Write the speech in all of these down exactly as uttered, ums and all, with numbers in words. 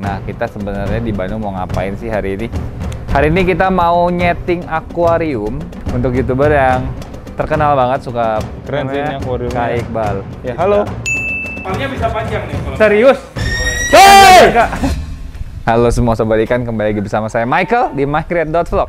Nah, kita sebenarnya di Bandung mau ngapain sih hari ini? Hari ini kita mau nyeting akuarium untuk YouTuber yang terkenal banget, suka keren sih ini akuariumnya. Kak Iqbal. Ya, halo. Palnya bisa panjang nih kalau Serius? Hey! Halo semua sobat ikan, kembali lagi bersama saya Michael di mycreate dot vlog.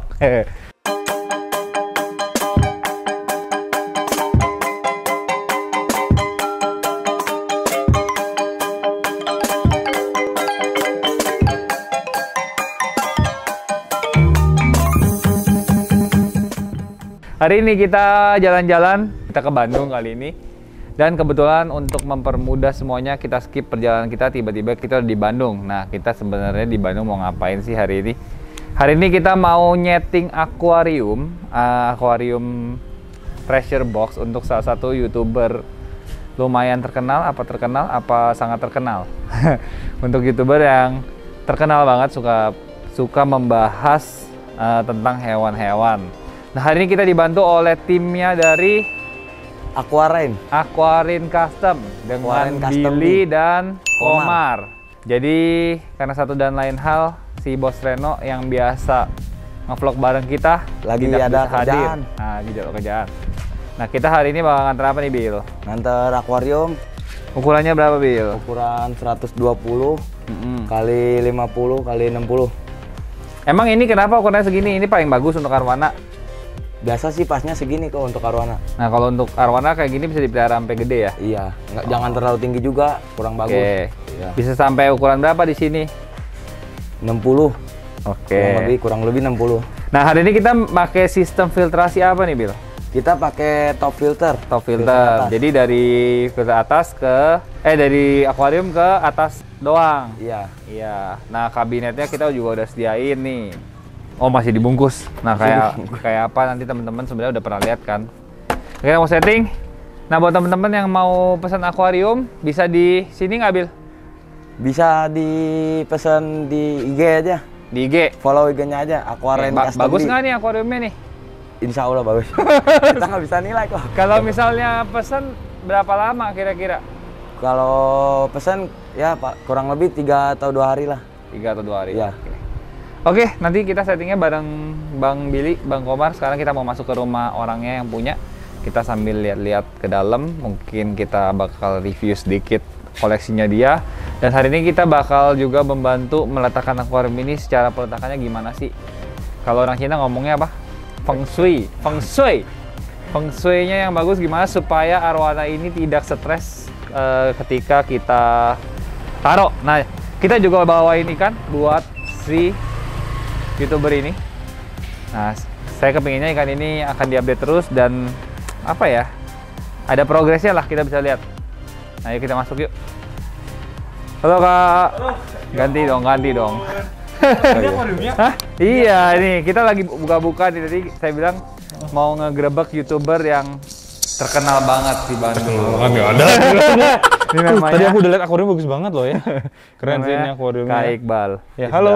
Hari ini kita jalan-jalan, kita ke Bandung kali ini. Dan kebetulan untuk mempermudah semuanya, kita skip perjalanan kita, tiba-tiba kita di Bandung. Nah, kita sebenarnya di Bandung mau ngapain sih hari ini? Hari ini kita mau nyeting akuarium, uh, akuarium pressure box untuk salah satu YouTuber lumayan terkenal, apa terkenal, apa sangat terkenal. Untuk YouTuber yang terkenal banget, suka suka membahas uh, tentang hewan-hewan. Nah, hari ini kita dibantu oleh timnya dari Aquarine Aquarine Custom dengan Aquarine Custom Billy nih. dan Komar. Komar. Jadi karena satu dan lain hal, si Bos Reno yang biasa ngevlog bareng kita Lagi tidak ada bisa hadir. kerjaan. Nah, gitu kerjaan. Nah, kita hari ini bakal nganter apa nih, Bill? nganter akuarium Ukurannya berapa, Bill? ukuran seratus dua puluh Mm-mm. kali lima puluh kali enam puluh. Emang ini kenapa ukurannya segini? Ini paling bagus untuk arwana. Biasa sih pasnya segini kok untuk arwana. Nah, kalau untuk arwana kayak gini bisa dipelihara sampai gede ya? Iya, nggak jangan terlalu tinggi juga, kurang bagus. Oke. Iya. Bisa sampai ukuran berapa di sini? enam puluh. Oke. Kurang lebih kurang lebih enam puluh. Nah, hari ini kita pakai sistem filtrasi apa nih, Bill? Kita pakai top filter. Top filter. atas. Jadi dari filter atas ke eh dari akuarium ke atas doang. Iya. Iya. Nah, kabinetnya kita juga udah sediain nih. Oh, masih dibungkus. Nah, kayak kayak apa nanti teman-teman sebenarnya udah pernah lihat kan. Kita mau setting. Nah, buat teman-teman yang mau pesan akuarium bisa di sini nggak, Bil? Bisa dipesan di I G aja. Di I G. Follow I G-nya aja, Aquarine Ba- Custom. bagus Di. nggak nih akuariumnya nih? Insya Allah bagus. Kita nggak bisa nilai kok. Kalau misalnya pesan berapa lama kira-kira? Kalau pesan ya Pak kurang lebih tiga atau dua hari lah. Tiga atau dua hari. Iya. Oke. Oke, nanti kita settingnya bareng Bang Billy, Bang Komar. Sekarang kita mau masuk ke rumah orangnya yang punya. Kita sambil lihat-lihat ke dalam. Mungkin kita bakal review sedikit koleksinya dia. Dan hari ini kita bakal juga membantu meletakkan akuarium ini. Secara peletakannya gimana sih? Kalau orang Cina ngomongnya apa? Feng Shui. Feng Shui. Feng Shui-nya yang bagus gimana supaya arwana ini tidak stres uh, ketika kita taruh. Nah, kita juga bawain ikan buat si YouTuber ini. Nah, saya kepinginnya ikan ini akan diupdate terus dan apa ya, ada progresnya lah, kita bisa lihat. Nah, yuk kita masuk yuk. Halo Kak. Ganti dong, ganti dong. ini akuariumnya. Hah? Iya, ini kita lagi buka-buka nih. Tadi saya bilang mau ngegerebek YouTuber yang terkenal banget di Bandung. Kan nggak ada. Ini namanya Tadi aku udah lihat akuarium bagus banget loh ya. Keren sih ini akuariumnya. Kak Iqbal. Ya, halo.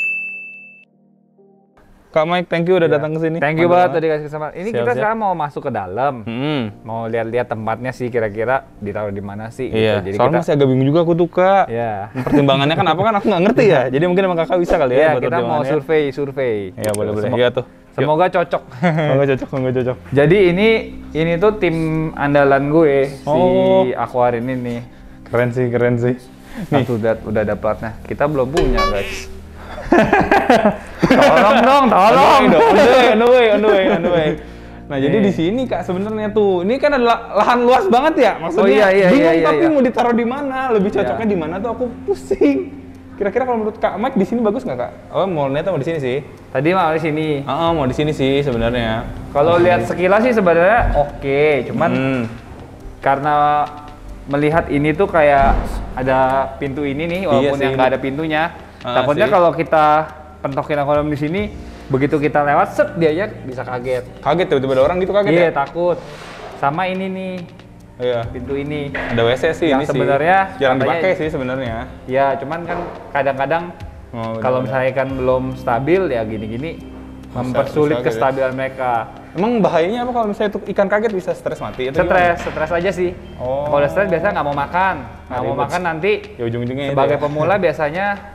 Kak Mike, thank you udah Ya. datang ke sini. Thank you banget tadi kasih kesempatan. Ini Siap, kita siap. sekarang mau masuk ke dalam. Hmm. Mau lihat-lihat tempatnya sih kira-kira ditaruh di mana sih. Iya, gitu. Jadi soalnya kita, masih agak bingung juga aku tuh Kak. ya, Pertimbangannya kan apa kan aku nggak ngerti ya. Jadi mungkin emang kakak bisa kali ya. ya buat kita mau pertimbangannya. survei, survei. Iya boleh boleh. Semo- Iya tuh. Semoga cocok. Semoga cocok, semoga cocok. Jadi ini ini tuh tim andalan gue Oh. si Aquarine ini. Keren sih, keren sih. Nih, udah udah ada platnya. Kita belum punya, guys. Tolong dong, tolong. On the way, on the way, on the way, on the way. Nah, jadi Nih. di sini Kak sebenarnya tuh, ini kan adalah lahan luas banget ya. Maksudnya Oh, iya, iya, bingung iya, iya, tapi iya. mau ditaruh di mana, lebih cocoknya Iya. di mana tuh aku pusing. Kira-kira kalau menurut Kak Mike di sini bagus nggak Kak? Oh, mau lihat mau di sini sih. Tadi mau di sini. Ah, mau di sini sih sebenarnya. Kalau lihat sekilas sih sebenarnya oke, cuman Hmm. karena melihat ini tuh kayak ada pintu ini nih, walaupun sih, yang nggak ini. ada pintunya. Ah, Takutnya sih. kalau kita pentokin akuarium di sini, begitu kita lewat, set dia aja bisa kaget. Kaget tiba-tiba ada orang gitu kaget Iya, ya? takut. Sama ini nih, Iya. pintu ini. Ada W C sih Yang ini sebenarnya sih. Jarang katanya- dipakai sih sebenarnya. Ya, cuman kan kadang-kadang Oh, kalau benar-benar. misalnya kan belum stabil ya gini-gini mempersulit bisa gitu ya. kestabilan mereka. Emang bahayanya apa kalau misalnya tuh ikan kaget bisa stres mati? Itu Stres, stres aja sih. Oh. Kalau udah stres biasanya nggak mau makan, nggak Nah, mau ribet. makan nanti Ya ujung-ujungnya itu sebagai ya. pemula biasanya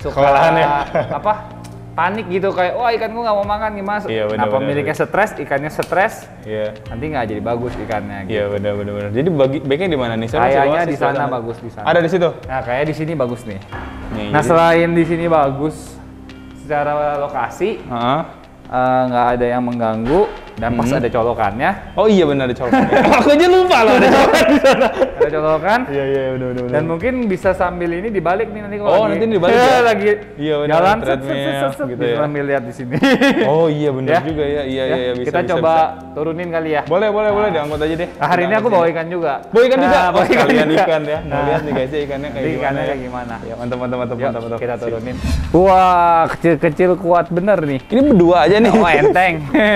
suka Kewalahan ya? apa panik gitu kayak wah ikan gua nggak mau makan nih mas. Iya, bener, nah bener, pemiliknya bener. stres, ikannya stres, Iya. nanti nggak jadi bagus ikannya. Gitu. Iya benar benar benar. Jadi bagi baiknya di mana nih? Saya masih Kayaknya luas di sih sana sebelah bagus di sana. Ada di situ. Nah kayak di sini bagus nih. Nih, Nah jadi- selain di sini bagus secara lokasi Heeh. eh, nggak ada yang mengganggu dan pas Hmm. ada colokannya, Oh iya benar ada colokannya. Aku aja lupa loh ada colokan di sana. ada colokan. Iya iya benar benar. Dan mungkin bisa sambil ini dibalik nih nanti kalau Oh, lagi, nanti dibalik ya? lagi Iya, benar, jalan set, set, treadmill set, set, set, gitu bisa ya. sambil lihat di sini. Oh iya benar Ya? juga ya. Iya Ya, iya iya bisa. kita bisa, coba bisa. turunin kali ya. Boleh boleh boleh diangkut aja deh. Nah, hari ini aku bawa ikan juga. Bawa ikan juga. Nah, Oh, bawa ikan sekalian juga. ikan ya. Mau Nah. lihat nih guys ya ikannya kayak Nanti gimana. ikannya ya. kayak gimana. Ya mantap mantap mantap Yuk, mantap mantap. kita turunin. Wah, kecil-kecil kuat bener nih. Ini berdua aja nih. Oh, enteng.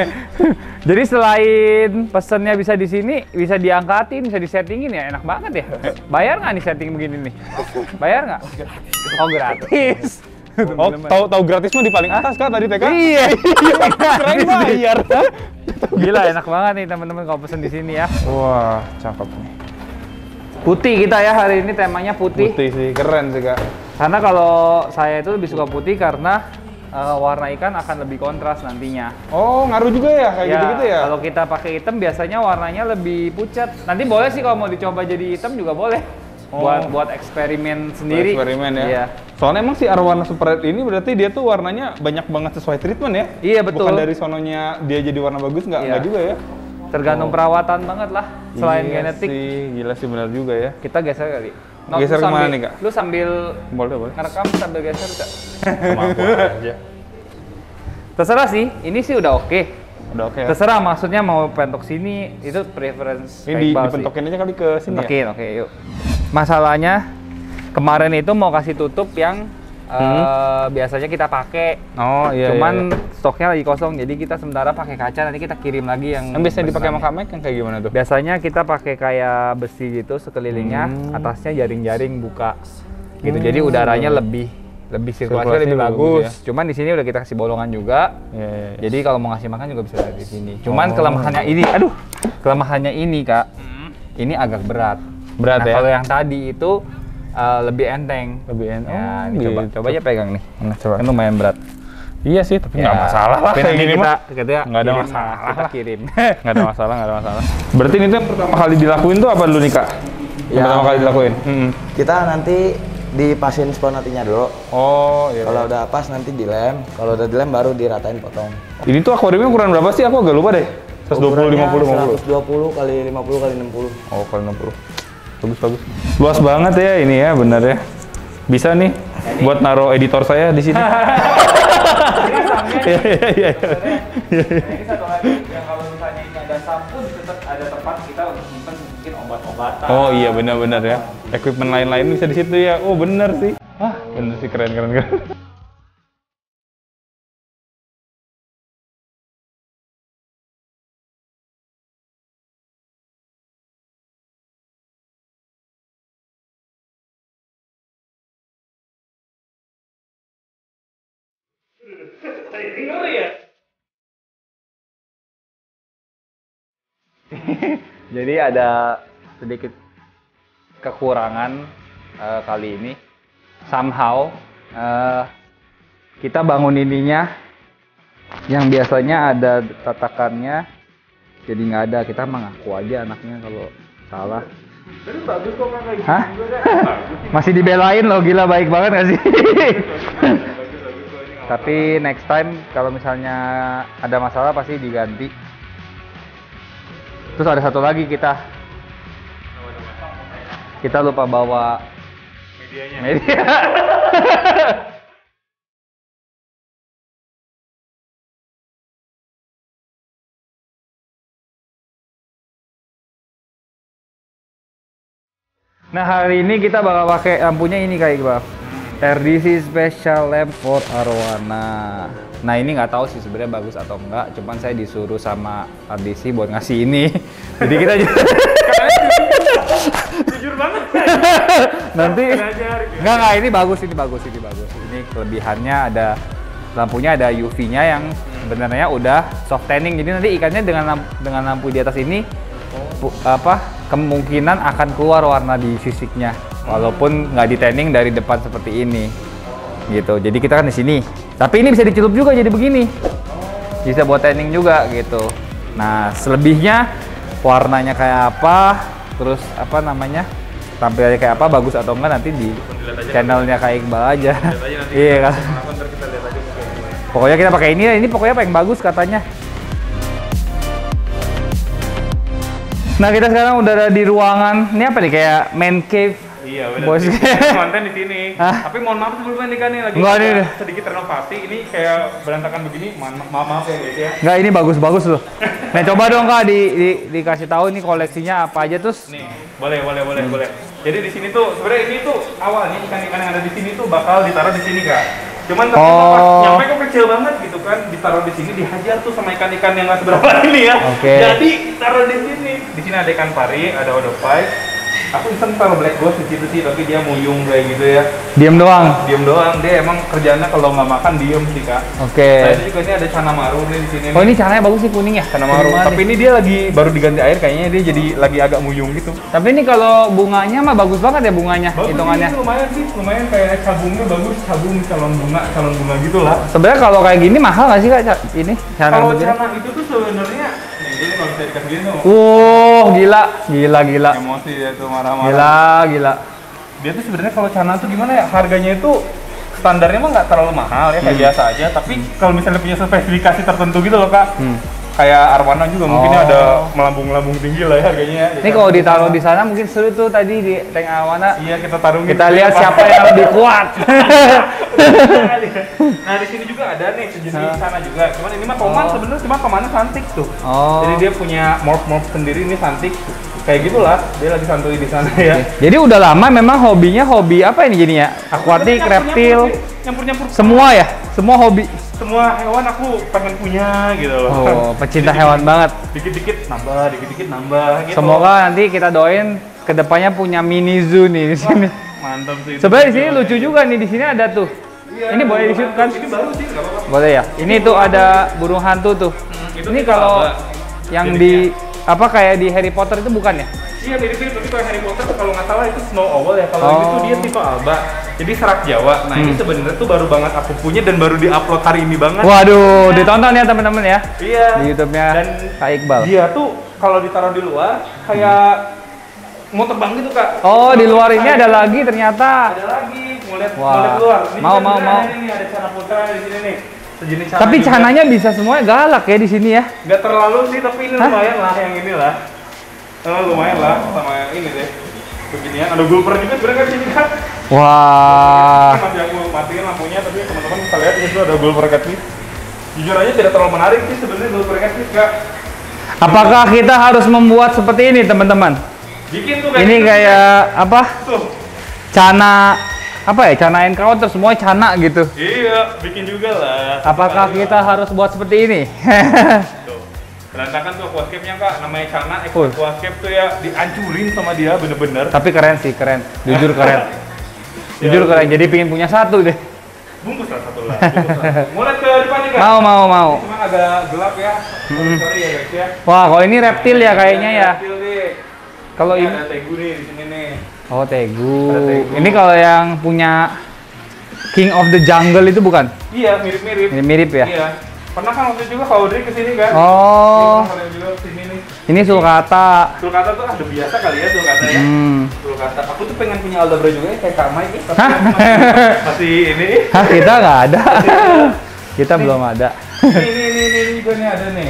Jadi selain pesennya bisa di sini, bisa diangkatin, bisa disettingin ya, enak banget ya. Bayar nggak nih setting begini nih? Bayar nggak? Oh, gratis. Oh, tahu tahu gratis mah di paling atas kan tadi T K? Iya. Keren bayar. Gila, enak banget nih teman-teman kalau pesen di sini ya. Wah, cakep nih. Putih kita ya hari ini temanya putih. Putih sih, keren sih Kak. Karena kalau saya itu lebih suka putih karena uh, warna ikan akan lebih kontras nantinya. Oh, ngaruh juga ya kayak gitu-gitu ya? Kalau kita pakai hitam biasanya warnanya lebih pucat. Nanti boleh sih kalau mau dicoba jadi hitam juga boleh. Oh. Buat buat eksperimen sendiri. Eksperimen ya. Iya. Soalnya emang si arwana super red ini berarti dia tuh warnanya banyak banget sesuai treatment ya? Iya, betul. Bukan dari sononya dia jadi warna bagus nggak? Iya. Nggak juga ya? Tergantung perawatan banget lah. Selain Iya genetik, sih, gila sih benar juga ya. kita geser kali. Geser lu kemana sambil- nih, Kak? Lu sambil Boleh, boleh. ngerekam sambil geser Kak. Sama aku aja. Terserah sih, ini sih udah oke. Udah oke ya? Terserah maksudnya mau pentok sini, itu preference Ini di, Iqbal sih. dipentokin aja kali ke sini ya? Pentokin, oke yuk. Masalahnya kemarin itu mau kasih tutup yang eh, biasanya kita pakai. Oh iya, Cuman iya, stoknya lagi kosong, jadi kita sementara pakai kaca, nanti kita kirim lagi yang Yang biasanya dipakai sama benerannya. Kak Mike yang kayak gimana tuh? Biasanya kita pakai kayak besi gitu sekelilingnya, Hmm. atasnya jaring-jaring buka gitu. Jadi udaranya lebih lebih sirkulasi Sirkulasinya lebih bagus bagus. ya. Cuman di sini udah kita kasih bolongan juga. Iya, iya, iya. Jadi kalau mau ngasih makan juga bisa dari sini. Cuman Oh. kelemahannya ini, aduh, kelemahannya ini Kak, ini agak berat. Berat nah, ya? kalau yang tadi itu uh, lebih enteng. Lebih enak. Ya, Oh, ini coba, gitu. coba aja pegang nih. Mana coba? Kan lumayan berat. Iya sih, tapi nggak Ya, masalah lah tapi kayak nanti gini kita, mah. kita Nggak ada kirim, masalah Kita lah. kirim. Nggak ada masalah, nggak ada masalah. Berarti ini tuh yang pertama kali dilakuin tuh apa dulu nih Kak? Yang Ya. pertama kali dilakuin? Hmm. Kita nanti dipasin sponatinya dulu. Oh iya. Kalau udah pas nanti dilem. Kalau udah dilem baru diratain potong. Ini tuh akuariumnya ukuran berapa sih? Aku agak lupa deh. seratus dua puluh, lima puluh, lima puluh. seratus dua puluh kali lima puluh kali enam puluh. Oh, kali enam puluh. Bagus, bagus. Luas banget ya ini ya, bener ya. Bisa nih buat naruh editor saya di sini. Iya, iya, iya. Nah, ini satu lagi yang kalau misalnya ini ada sabun tetap ada tempat kita untuk simpan mungkin obat-obatan. Oh iya, benar-benar ya. Equipment lain-lain bisa di situ ya. Oh, bener sih. Wah, bener sih, keren, keren, keren. Jadi ada sedikit kekurangan eh, kali ini. Somehow eh, kita bangun ininya yang biasanya ada tatakannya jadi nggak ada. Kita mengaku aja anaknya kalau salah. Tapi bagus kok Kak, kayak Hah? gitu juga kan. Bagus. Masih dibelain loh, gila baik banget gak sih? Tapi next time kalau misalnya ada masalah pasti diganti. Terus ada satu lagi kita. Kita lupa bawa Medianya. media. Nah hari ini kita bakal pakai lampunya ini kayak Iqbal. R D C Special Lamp for Arowana. Nah ini nggak tahu sih sebenarnya bagus atau enggak. Cuman saya disuruh sama R D C buat ngasih ini. Jadi kita Jujur banget. nanti Belajar gitu. nggak nggak ini bagus ini bagus ini bagus. Ini kelebihannya ada lampunya ada U V-nya yang sebenarnya udah soft tanning. Jadi nanti ikannya dengan lampu, dengan lampu di atas ini pu- apa kemungkinan akan keluar warna di sisiknya walaupun nggak di tanning dari depan seperti ini. gitu. Jadi kita kan di sini. Tapi ini bisa dicelup juga jadi begini. Bisa buat tanning juga gitu. Nah, selebihnya warnanya kayak apa, terus apa namanya, tampilannya kayak apa, bagus atau enggak nanti di channelnya kayak Iqbal aja. Iya kan. Pokoknya kita pakai ini, ini pokoknya paling bagus katanya. Nah, kita sekarang udah ada di ruangan. Ini apa nih, kayak man cave? Iya, udah. Bos. Konten di sini. Hah? Tapi mohon maaf sebelumnya nih kan nih lagi Enggak, ada ini- sedikit renovasi. Ini kayak berantakan begini. Mohon ma- maaf, maaf ya guys ya. Enggak, ini bagus-bagus loh. Nah, coba dong Kak di, di dikasih tahu nih koleksinya apa aja terus. Nih, boleh, boleh, boleh, boleh. Jadi di sini tuh sebenarnya ini tuh awalnya ikan-ikan yang ada di sini tuh bakal ditaruh di sini Kak. Cuman ternyata pas Oh. nyampe kok kecil banget gitu kan, ditaruh di sini dihajar tuh sama ikan-ikan yang nggak seberapa ini ya. Oke. Jadi taruh di sini. Di sini ada ikan pari, ada odopai. Aku iseng taruh black ghost di situ sih, tapi dia muyung kayak gitu ya. Diem doang. Diem doang, dia emang kerjanya kalau nggak makan diem sih Kak. Oke. Saya juga ini ada cana maru nih di sini. Oh, nih. ini caranya bagus sih kuning ya. Cana maru. Kuning banget Tapi nih. ini dia lagi baru diganti air, kayaknya dia jadi lagi agak muyung gitu. Tapi ini kalau bunganya mah bagus banget ya bunganya, Bagus hitungannya. sih, lumayan sih, lumayan kayak cabungnya bagus, cabung calon bunga, calon bunga gitulah. Sebenarnya kalau kayak gini mahal nggak sih Kak ca- ini? Cara Kalau begini? cana itu tuh sebenarnya, nih jadi kalau bisa dikasih gini tuh, Uh, gila, gila, gila. emosi dia tuh marah-marah. Gila, gila. Dia tuh sebenarnya kalau cana tuh gimana ya, harganya itu standarnya mah nggak terlalu mahal ya, kayak biasa aja. Tapi kalau misalnya punya spesifikasi tertentu gitu loh Kak, Hmm. kayak arwana juga mungkin Oh. ada melambung-melambung tinggi lah ya harganya. Ini kalau ditaruh di sana mungkin seru tuh tadi di tank Awana. Iya kita tarungin. Kita lihat siapa yang lebih kuat. Nah di sini juga ada nih sejenis sana juga. Cuman ini mah toman sebenarnya cuma tomannya santik tuh. Oh. Jadi dia punya morph morph sendiri ini santik. Kayak gitulah. Dia lagi santuy di sana ya. Jadi udah lama memang hobinya hobi apa ini jadinya? Akuatik, reptil, nyampur-nyampur semua ya? Semua hobi. semua hewan aku pengen punya gitu loh. Oh, pecinta Jadi hewan banget. Dikit-dikit nambah, dikit-dikit nambah gitu. Semoga nanti kita doain kedepannya punya mini zoo nih di sini. Mantap sih. Sebenarnya di sini lucu juga nih, di sini ada tuh. Iya, Ini boleh di shoot kan? Ini baru sih, nggak apa-apa. Boleh ya? Ini tuh ada burung hantu tuh. itu Ini tipe kalau alba. yang Jenisnya. di apa kayak di Harry Potter itu bukan ya? Iya mirip-mirip, tapi kalau Harry Potter kalau nggak salah itu Snow Owl ya. Kalau ini Oh. tuh dia tipe alba. Jadi serak Jawa. Nah ini sebenarnya tuh baru banget aku punya dan baru diupload hari ini banget. Waduh, ditonton ya teman-teman ya Iya. di YouTube-nya Dan Kak Iqbal. dia tuh kalau ditaruh di luar kayak mau terbang gitu Kak. Oh, di luar ini ada lagi ternyata. Ada lagi. Mau lihat, Wah. mau lihat luar. Ini Mau, juga mau, sebenarnya mau. ada Ini ada cana putra di sini nih. Sejenis cana Tapi juga. cananya bisa semuanya galak ya di sini ya. Nggak terlalu sih, tapi ini Hah? lumayan lah yang ini lah. Oh, lumayan lah sama yang ini deh. Beginian ada gulper juga sebenarnya kan di sini kan. Wah. Ini masih aku matiin lampunya, tapi teman-teman bisa lihat di situ ada gulper catfish. Jujur aja tidak terlalu menarik sih sebenarnya gulper catfish Kak. Apakah kita harus membuat seperti ini teman-teman? Bikin tuh kayak Ini gitu. kayak apa? Tuh. Cana apa ya? Cana encounter semua cana gitu. Iya, bikin juga lah. Apakah kita harus buat seperti ini? Tuh. Berantakan tuh aquascape-nya Kak, namanya Cana Full. aquascape tuh ya dihancurin sama dia bener-bener. Tapi keren sih, keren. Jujur keren. Jujur Ya. keren. Jadi pingin punya satu deh. Bungkus lah satu lah. bungkus lah. Mulai ke depan nih Kak. Mau, mau, mau. Cuma agak gelap ya. Sorry ya guys ya. Wah, kalau ini reptil ya kayaknya ya. Reptil nih. Kalau Ini ini, ada tegu nih di sini nih. oh tegu. Ada tegu. Ini kalau yang punya King of the Jungle itu bukan? Iya, mirip-mirip. Ini mirip ya? Iya. Pernah kan waktu itu juga Kak Audrey kesini kan? Oh, Iya, pernah juga kesini nih. ini sulcata. Sulcata tuh ada biasa kali ya Sulcata ya. Hmm. Sulcata. Aku tuh pengen punya Aldabra juga ya kayak Kak Mai nih. Tapi Hah? masih, masih ini. Hah, kita nggak ada. Kita belum ada. Ini ini ini ini juga nih ada nih.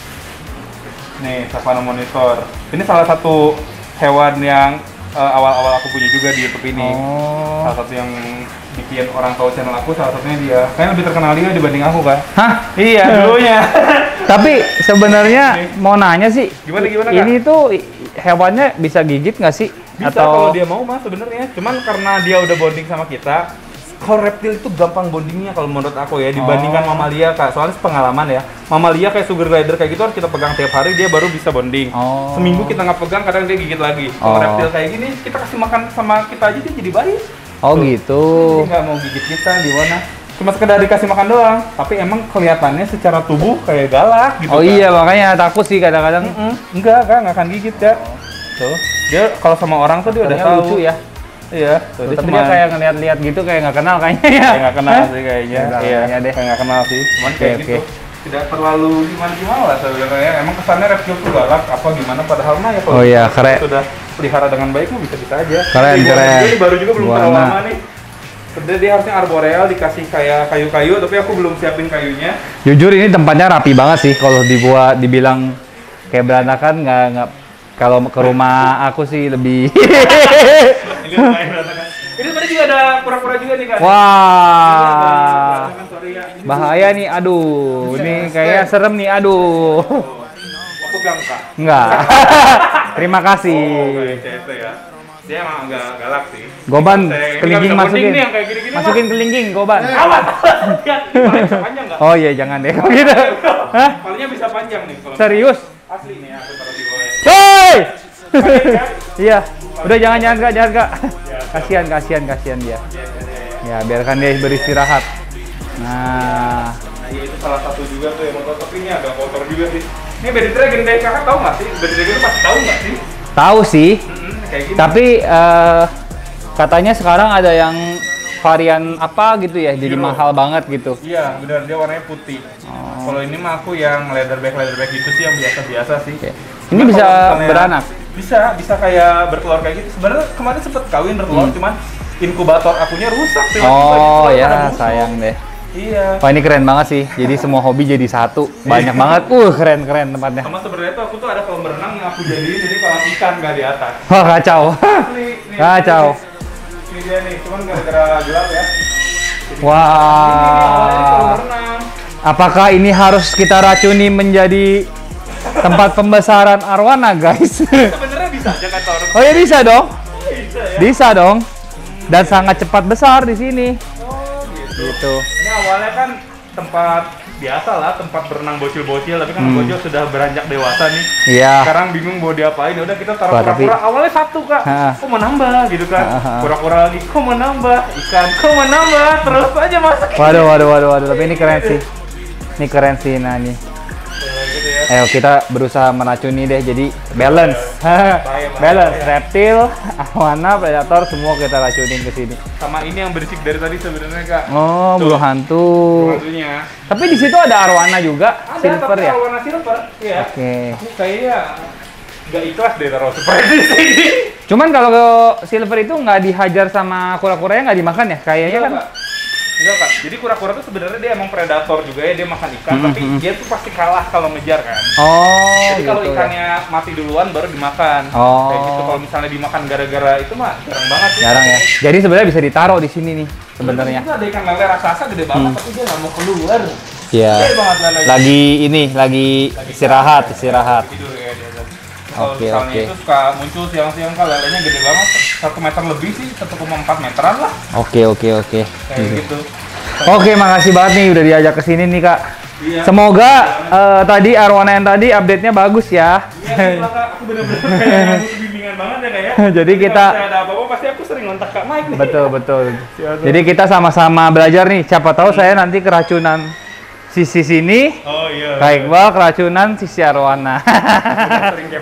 Nih, Savana Monitor. Ini salah satu hewan yang eh, awal-awal aku punya juga di YouTube ini. Oh. Salah satu yang bikin orang tahu channel aku, salah satunya dia. Kayaknya lebih terkenal dia dibanding aku kan? Hah? Iya, dulunya. Tapi sebenarnya mau nanya sih, Gimana, gimana, Kak? ini tuh i- hewannya bisa gigit nggak sih? Bisa kalau dia mau mah sebenarnya. Cuman karena dia udah bonding sama kita, kalau reptil itu gampang bondingnya kalau menurut aku ya dibandingkan Oh. mamalia Kak. Soalnya pengalaman ya. Mamalia kayak sugar glider kayak gitu harus kita pegang tiap hari dia baru bisa bonding. Oh. Seminggu kita nggak pegang kadang dia gigit lagi. Kalau Oh. reptil kayak gini kita kasih makan sama kita aja dia jadi baik. Oh gitu. Dia nggak mau gigit kita gimana? Cuma sekedar dikasih makan doang. Tapi emang kelihatannya secara tubuh kayak galak gitu. Oh Kak. iya, makanya takut sih kadang-kadang. Mm-mm. Enggak, Kak, nggak akan gigit, Kak. Tuh. Dia kalau sama orang tuh dia udah Katanya tahu. lucu ya. Iya, tuh, dia Tapi cuman- dia kayak ngeliat-liat gitu kayak nggak kenal kayaknya ya. kayak nggak kenal sih kayaknya. Nggak Iya, kayaknya deh. kayak nggak kenal sih. Cuman Oke, kayak oke. gitu. Tidak terlalu gimana-gimana lah sebenarnya. Emang kesannya reptil tuh galak apa gimana padahal mah ya kalau Oh iya, kita keren. sudah pelihara dengan baik mah bisa-bisa aja. Keren, Ini keren. juga, ini baru juga belum terlalu Warna. lama nih. Sebenarnya dia harusnya arboreal dikasih kayak kayu-kayu tapi aku belum siapin kayunya. Jujur ini tempatnya rapi banget sih kalau dibuat dibilang kayak berantakan nggak nggak kalau ke rumah aku sih lebih Ini lumayan berantakan. Ini sebenarnya juga ada kura-kura juga nih kan. wah Sorry ya. Ini bahaya nih aduh ini kayaknya serem nih aduh aku pegang kak. enggak terima kasih Oh, kayak C S ya. Dia emang agak galak sih. Goban Saya- ini kelingking nggak bisa bonding masukin nih yang kayak gini-gini mah. masukin kelingking Goban Awas. Ya, palingnya bisa panjang nggak? oh iya jangan deh gitu hah Palingnya bisa panjang nih kalau serius asli nih aku taruh di bawah. Hei! Ya. Iya, udah jangan jangan kak, jangan kak. Kasihan, kasihan, kasihan dia. Ya, biarkan dia beristirahat. Nah, Nah, iya itu salah satu juga tuh yang motor tapi ini agak kotor juga sih. Ini Baby Dragon deh, kakak tahu nggak sih? Baby Dragon pasti tahu nggak sih? tahu sih, Mm-mm, kayak gini. tapi eh, katanya sekarang ada yang varian apa gitu ya, jadi Biru. mahal banget gitu. Iya, benar dia warnanya putih. Oh. Kalau ini mah aku yang leatherback leatherback gitu sih yang biasa-biasa sih. Oke. Ini Cuma bisa kalau misalnya- beranak? Bisa, bisa kayak bertelur kayak gitu. Sebenarnya kemarin sempet kawin bertelur, Hmm. cuman inkubator akunya rusak. tiba-tiba Oh ditelur ya, pada busuk. sayang deh. Iya. Wah ini keren banget sih. Jadi semua hobi jadi satu. Banyak banget. Uh, keren-keren tempatnya. Sama sebenarnya tuh aku tuh ada kolam renang yang aku jadiin jadi kolam ikan nggak di atas. Wah, kacau. Asli, nih, Kacau. Ini, ini dia nih, cuman gara-gara gelap ya. Ini awalnya Wah. kolam renang. Apakah ini harus kita racuni menjadi tempat pembesaran arwana, guys? Sebenarnya bisa aja kan Tor? Oh ya bisa dong. Bisa ya. Bisa dong. Dan sangat cepat besar di sini. Oh gitu. Gitu. Ini awalnya kan tempat biasa lah, tempat berenang bocil-bocil, tapi kan Hmm. bocil sudah beranjak dewasa nih. Iya. Sekarang bingung mau diapain, ya udah kita taruh Wah, tapi- kura-kura. Awalnya satu kak, Ha. kok mau nambah gitu kan? Ha, ha. Kura-kura lagi, kok mau nambah? Ikan, kok mau nambah? Terus aja masuk. Waduh, waduh, waduh, waduh. Tapi ini keren sih. Ini keren sih, nah nih. Gitu ya. Ayo kita berusaha meracuni deh, jadi balance. Balance, reptil, arwana, predator, semua kita racunin ke sini. Sama ini yang berisik dari tadi sebenarnya kak. Oh, bulu hantu. Waktunya. Tapi di situ ada arwana juga, Ada, silver tapi ya. warna silver. Iya. Oke. Aku kayaknya nggak ikhlas deh taruh seperti di sini. Cuman kalau silver itu nggak dihajar sama kura-kuranya, nggak dimakan ya? Kayaknya kan. Kak. Enggak kak, jadi kura-kura tuh sebenarnya dia emang predator juga ya, dia makan ikan, Hmm, tapi hmm. dia tuh pasti kalah kalau ngejar kan. Oh, Jadi kalau gitu ya. ikannya mati duluan baru dimakan. Oh. Kayak gitu, kalau misalnya dimakan gara-gara itu mah jarang banget sih. Jarang ya. Jadi sebenarnya bisa ditaruh di sini nih sebenarnya. Itu ada ikan lele raksasa gede banget, Hmm. tapi dia nggak mau keluar. Iya. Gede banget lele. Lagi ini, lagi istirahat, istirahat. Tidur ya dia. Kalau Oke, misalnya oke. itu suka muncul siang-siang kan lelenya gede banget, satu meter lebih sih, satu koma empat meteran lah, Oke, oke, oke. kayak gitu. Oke, makasih banget nih udah diajak ke sini nih, Kak. Iya. Semoga eh, tadi arwana yang tadi update-nya bagus ya. Iya, itulah, Kak. Aku bener-bener kayak bimbingan banget ya kayak. Jadi kita- kalau ada apa-apa pasti aku sering ngontak Kak Mike nih. Betul, betul. Jadi kita sama-sama belajar nih. Siapa tahu saya nanti keracunan sisi sini, Oh iya. Kak Iqbal keracunan sisi arwana. Sering kepo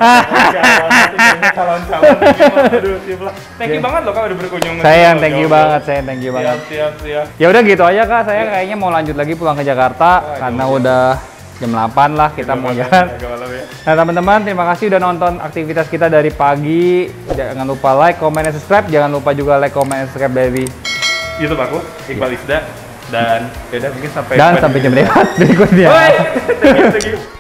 calon-calon. Aduh, siap lah. Thank you banget loh Kak udah berkunjung. Saya yang thank you banget, saya yang thank you banget. Siap, siap, siap. Ya udah gitu aja Kak, saya kayaknya mau lanjut lagi pulang ke Jakarta karena udah jam delapan lah kita mau jalan. Agak malam ya. Nah teman-teman, terima kasih udah nonton aktivitas kita dari pagi. Jangan lupa like, comment, dan subscribe. Jangan lupa juga like, comment, dan subscribe dari YouTube aku Iqbal Isda dan ya udah mungkin sampai dan sampai jam berikutnya. Bye. Thank you, thank you.